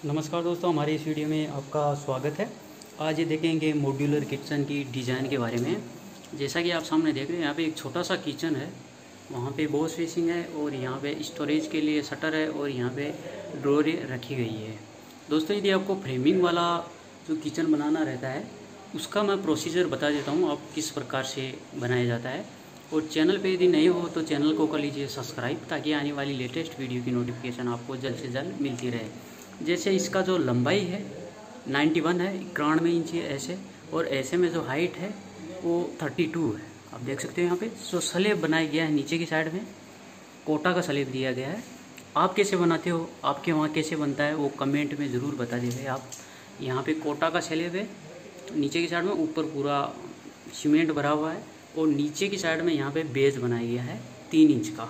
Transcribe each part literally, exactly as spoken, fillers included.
नमस्कार दोस्तों, हमारी इस वीडियो में आपका स्वागत है। आज ये देखेंगे मॉड्यूलर किचन की डिज़ाइन के बारे में। जैसा कि आप सामने देख रहे हैं, यहाँ पे एक छोटा सा किचन है, वहाँ पे वॉश बेसिन है और यहाँ पे स्टोरेज के लिए शटर है और यहाँ पे ड्रॉरें रखी गई है। दोस्तों, यदि आपको फ्रेमिंग वाला जो किचन बनाना रहता है उसका मैं प्रोसीजर बता देता हूँ आप किस प्रकार से बनाया जाता है। और चैनल पे यदि नहीं हो तो चैनल को कर लीजिए सब्सक्राइब, ताकि आने वाली लेटेस्ट वीडियो की नोटिफिकेशन आपको जल्द से जल्द मिलती रहे। जैसे इसका जो लंबाई है इक्यानवे है, इक्यानवे इंच ऐसे, और ऐसे में जो हाइट है वो बत्तीस है। आप देख सकते हो यहाँ पे जो स्लैब बनाया गया है नीचे की साइड में कोटा का स्लैब दिया गया है। आप कैसे बनाते हो, आपके वहाँ कैसे बनता है वो कमेंट में ज़रूर बता दीजिए आप। यहाँ पे कोटा का स्लैब है नीचे की साइड में, ऊपर पूरा सीमेंट भरा हुआ है और नीचे की साइड में यहाँ पे बेस बनाया गया है तीन इंच का।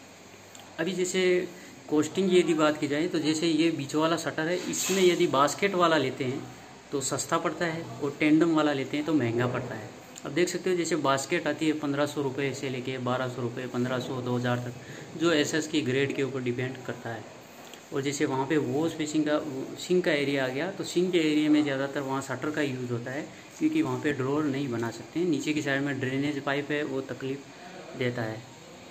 अभी जैसे कॉस्टिंग की यदि बात की जाए तो जैसे ये बीच वाला शटर है, इसमें यदि बास्केट वाला लेते हैं तो सस्ता पड़ता है और टेंडम वाला लेते हैं तो महंगा पड़ता है। अब देख सकते हो जैसे बास्केट आती है पंद्रह सौ रुपये से लेके बारह सौ रुपये, पंद्रह सौ, दो हज़ार तक, जो एस एस की ग्रेड के ऊपर डिपेंड करता है। और जैसे वहाँ पे वॉश बेसिन का सिंक का एरिया आ गया तो सिंक के एरिया में ज़्यादातर वहाँ शटर का यूज़ होता है, क्योंकि वहाँ पे ड्रॉर नहीं बना सकते। नीचे की साइड में ड्रेनेज पाइप है वो तकलीफ देता है।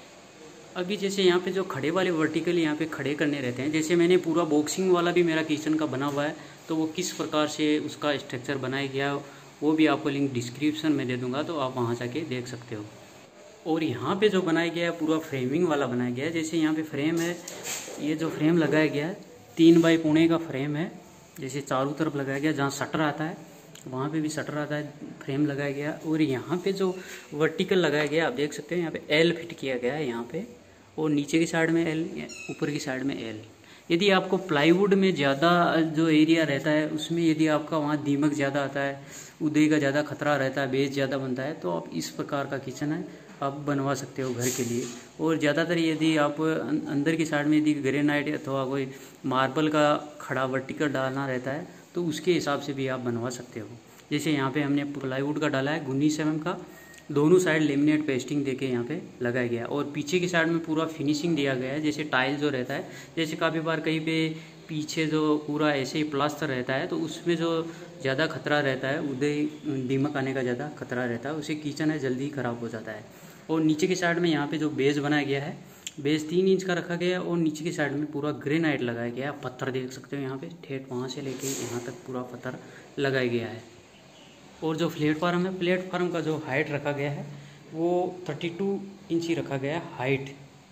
अभी जैसे यहाँ पे जो खड़े वाले वर्टिकल यहाँ पे खड़े करने रहते हैं, जैसे मैंने पूरा बॉक्सिंग वाला भी मेरा किचन का बना हुआ है, तो वो किस प्रकार से उसका स्ट्रक्चर बनाया गया वो भी आपको लिंक डिस्क्रिप्शन में दे दूँगा, तो आप वहाँ जाके देख सकते हो। और यहाँ पे जो बनाया गया है पूरा फ्रेमिंग वाला बनाया गया है। जैसे यहाँ पे फ्रेम है, ये जो फ्रेम लगाया गया है तीन बाई पौने का फ्रेम है, जैसे चारों तरफ लगाया गया, जहाँ शटर आता है वहाँ पे भी शटर आता है, फ्रेम लगाया गया। और यहाँ पे जो वर्टिकल लगाया गया आप देख सकते हैं, यहाँ पे एल फिट किया गया है यहाँ पे, और नीचे की साइड में एल, ऊपर की साइड में एल। यदि आपको प्लाईवुड में ज़्यादा जो एरिया रहता है उसमें यदि आपका वहाँ दीमक ज़्यादा आता है, उदय का ज़्यादा खतरा रहता है, बेस ज़्यादा बनता है, तो आप इस प्रकार का किचन है आप बनवा सकते हो घर के लिए। और ज़्यादातर यदि आप अंदर की साइड में यदि ग्रेनाइट अथवा कोई मार्बल का खड़ा वर्टिकल डालना रहता है तो उसके हिसाब से भी आप बनवा सकते हो। जैसे यहाँ पे हमने प्लाईवुड का डाला है उन्नीस एम एम का, दोनों साइड लेमिनेट पेस्टिंग देके यहाँ पे लगाया गया है। और पीछे की साइड में पूरा फिनिशिंग दिया गया है। जैसे टाइल जो रहता है, जैसे काफ़ी बार कहीं पे पीछे जो पूरा ऐसे ही प्लास्टर रहता है तो उसमें जो ज़्यादा खतरा रहता है, उदय दीमक आने का ज़्यादा खतरा रहता है, उसे किचन है जल्दी ख़राब हो जाता है। और नीचे की साइड में यहाँ पे जो बेस बनाया गया है, बेस तीन इंच का रखा गया है और नीचे की साइड में पूरा ग्रेनाइट लगाया गया है। पत्थर देख सकते हो यहाँ पे, ठेठ वहाँ से लेके यहाँ तक पूरा पत्थर लगाया गया है। और जो प्लेटफार्म है, प्लेटफार्म का जो हाइट रखा गया है वो बत्तीस इंच ही रखा गया है हाइट।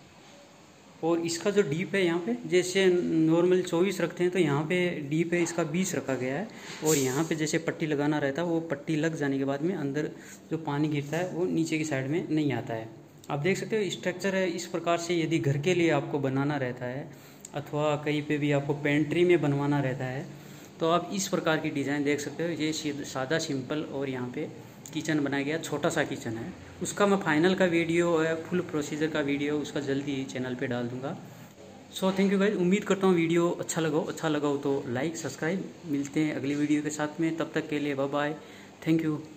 और इसका जो डीप है यहाँ पे, जैसे नॉर्मल चौबीस रखते हैं तो यहाँ पे डीप है इसका बीस रखा गया है। और यहाँ पे जैसे पट्टी लगाना रहता है, वो पट्टी लग जाने के बाद में अंदर जो पानी गिरता है वो नीचे की साइड में नहीं आता है। आप देख सकते हो स्ट्रक्चर है इस प्रकार से। यदि घर के लिए आपको बनाना रहता है अथवा कहीं पे भी आपको पेंट्री में बनवाना रहता है तो आप इस प्रकार की डिज़ाइन देख सकते हो। ये सादा सिंपल और यहाँ पे किचन बनाया गया, छोटा सा किचन है। उसका मैं फाइनल का वीडियो है, फुल प्रोसीजर का वीडियो उसका जल्दी ही चैनल पे डाल दूंगा। सो थैंक यू गाइस, उम्मीद करता हूँ वीडियो अच्छा लगा हो अच्छा लगा हो तो लाइक सब्सक्राइब। मिलते हैं अगली वीडियो के साथ में, तब तक के लिए बाय बाय, थैंक यू।